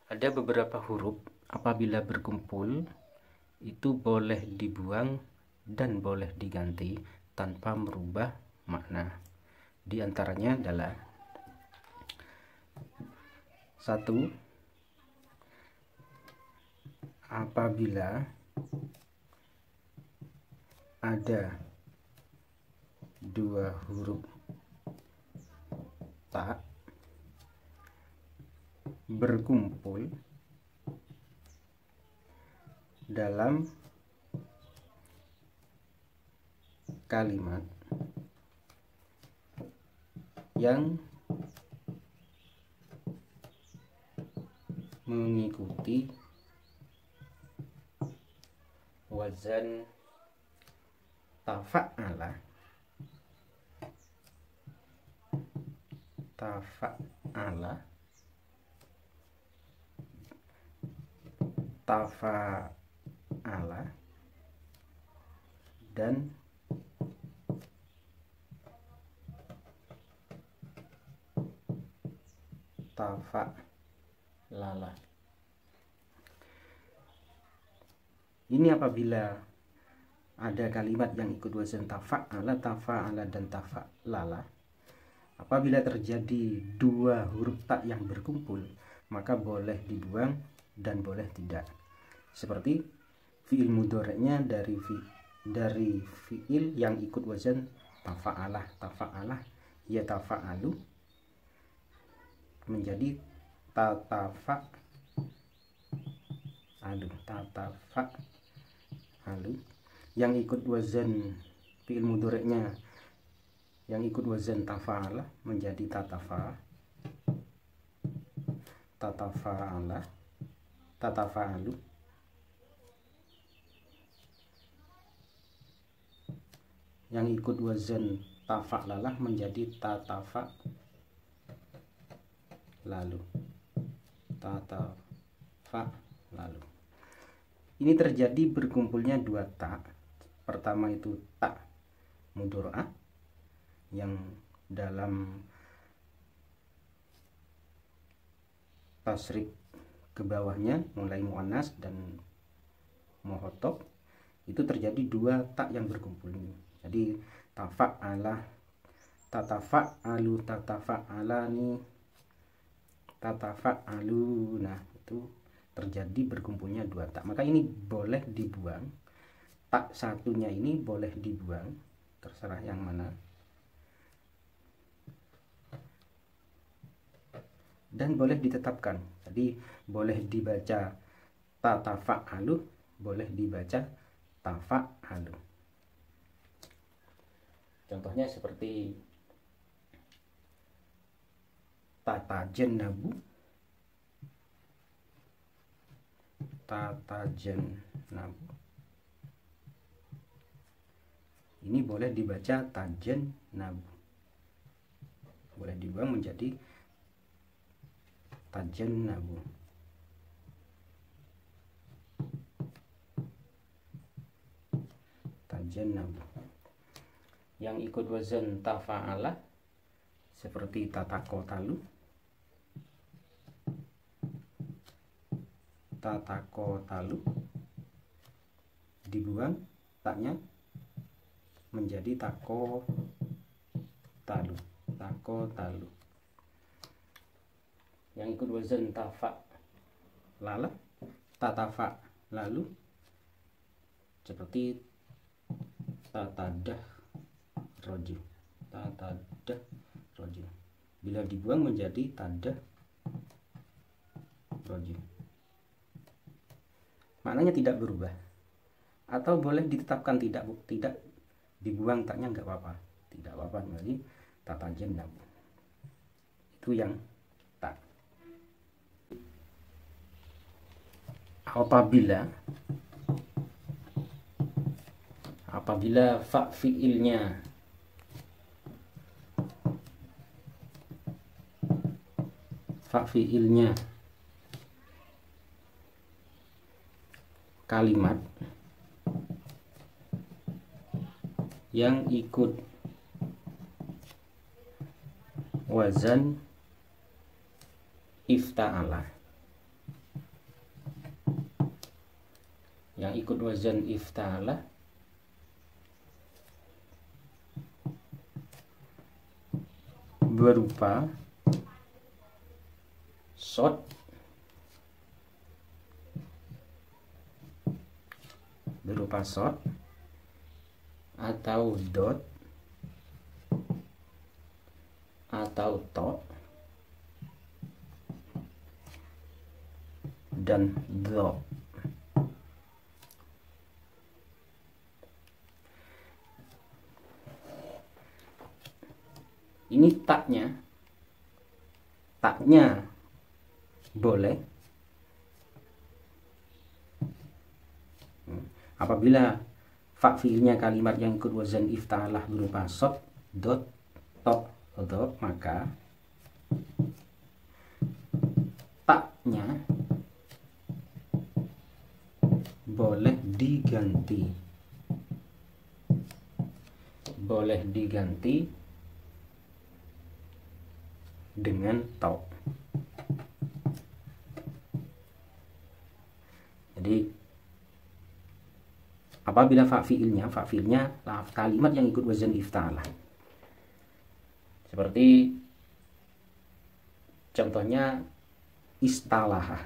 Ada beberapa huruf apabila berkumpul itu boleh dibuang dan boleh diganti tanpa merubah makna. Di antaranya adalah 1. Apabila ada dua huruf ta berkumpul dalam kalimat yang mengikuti wazan tafa'ala dan tafa'lala. Ini apabila ada kalimat yang ikut wazan tafa'ala, dan tafa'lala. Apabila terjadi dua huruf ta yang berkumpul, maka boleh dibuang dan boleh tidak. Seperti fiil mudhari'nya dari fiil yang ikut wazan tafa'alah ya tafa'alu menjadi tatafa'alu. Yang ikut wazan fiil mudhari'nya yang ikut wazan tafa'ala menjadi tatafa'alu. Yang ikut wazan tafa'lalah menjadi tatafa'lalu. Ini terjadi berkumpulnya dua ta. Pertama itu ta mudhari'ah yang dalam tasrif ke bawahnya mulai muannas dan muhotob, itu terjadi dua ta yang berkumpul ini. Jadi tafa'ala, tatafa'alu, tatafa'alani, tatafa'alu. Nah, itu terjadi berkumpulnya dua ta. Maka ini boleh dibuang. Tak satunya ini boleh dibuang, terserah yang mana. Dan boleh ditetapkan. Jadi boleh dibaca tatafa'alu, boleh dibaca tafa'alu. Contohnya seperti tatajannabu, ini boleh dibaca tajannabu, boleh dibuang menjadi tajannabu. Yang ikut wazan tafa'ala seperti tatakotalu, dibuang taknya menjadi takotalu. Yang ikut wazan tafa'lala, tatafa'lalu seperti tatadah roju. Bila dibuang menjadi tadah roju. Maknanya tidak berubah. Atau boleh ditetapkan tidak dibuang taknya nggak apa-apa. Tidak apa-apa, jadi tatajannabu. Itu yang tak. Apabila fa fiilnya kalimat yang ikut wazan ifta'ala, yang ikut wazan ifta'alah berupa shot atau dot atau to dan dot. Ini taknya boleh apabila fa fiilnya kalimat yang ikut wazan ifta'alah berupa shot, dot, to, dot, maka taknya boleh diganti dengan to. Jadi apabila fa fiilnya kalimat yang ikut wazan ifta'alah, seperti contohnya istalaha,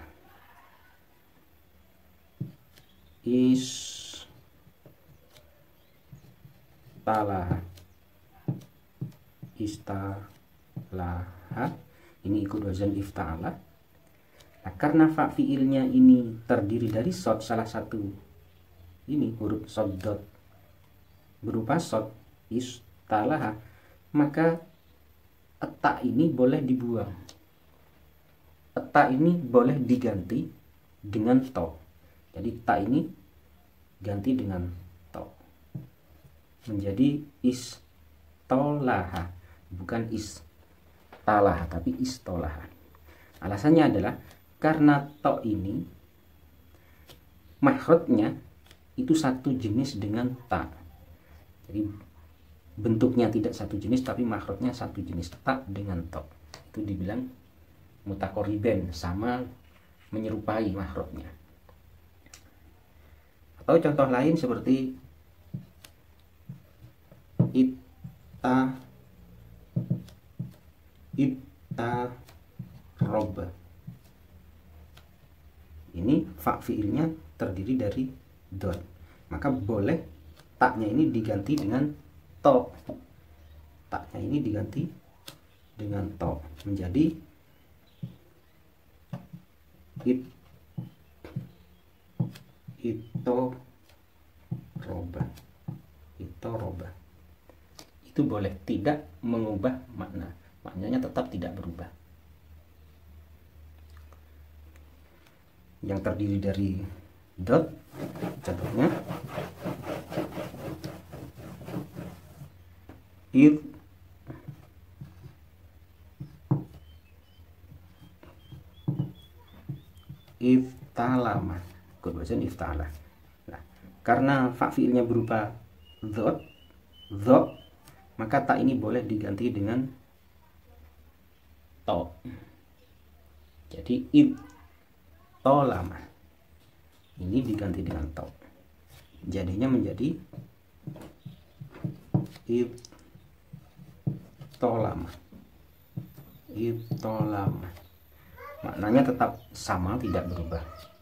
ini ikut wazan ifta'alah. Nah, karena fa fiilnya ini terdiri dari shot, salah satu ini huruf shot dot berupa shot istalaha, maka eta ini boleh dibuang. Eta ini boleh diganti dengan to. Jadi ta ini ganti dengan to menjadi istolaha, bukan istalaha tapi istolaha. Alasannya adalah karena to ini makhrajnya itu satu jenis dengan ta. Jadi bentuknya tidak satu jenis tapi makhrajnya satu jenis, ta dengan to. Itu dibilang mutakoriben, sama menyerupai makhrajnya. Atau contoh lain seperti ita roba. Ini fa fiilnya terdiri dari dot, maka boleh taknya ini diganti dengan to. Taknya ini diganti dengan to menjadi ito roba. Itu boleh, tidak mengubah maknanya tetap tidak berubah. Yang terdiri dari dot, contohnya iftalama, wazan ifta'alah. Nah, karena fa fiilnya berupa dot, maka ta ini boleh diganti dengan to. Jadi tolama ini diganti dengan to, jadinya menjadi tolama. Maknanya tetap sama, tidak berubah.